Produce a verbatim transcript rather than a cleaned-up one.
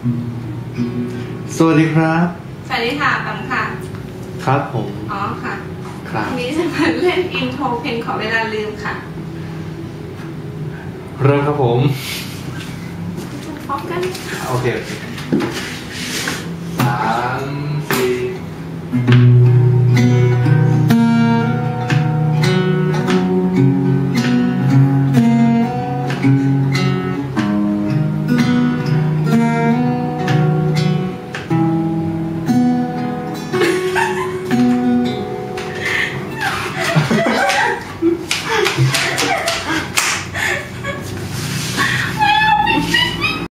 สวัสดีครับสวัสดีค่ะปังค่ะครับผมอ๋อค่ะครับวันนี้จะมาเล่นอินโทรเพลงขอเวลาลืมค่ะเริ่มครับผมพร้อมกันโอเคโอเคสามสี่